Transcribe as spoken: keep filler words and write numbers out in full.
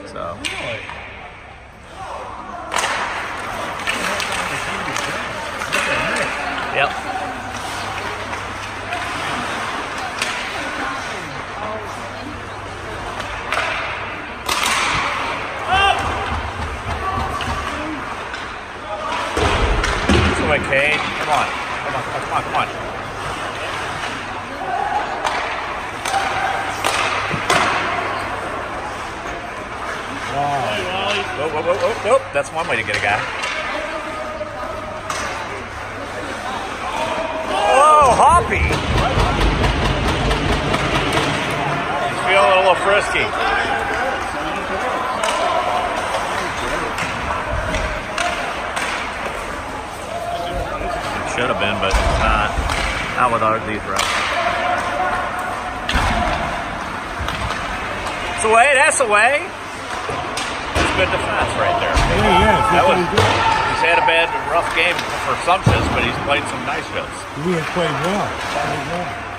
So. Really? Yep. This way, Cade. Come on. Come on, come on, come on, come on. Whoa, whoa, whoa, whoa, whoa. That's one way to get a guy. Oh, Hoppy! He's feeling a little frisky. Should have been, but it's not. Not with our these refs. It's away, that's away. That's good defense right there. Yeah, yeah. That was, he's had a bad, rough game for Sumptus, but he's played some nice shots. He has played well. Played well.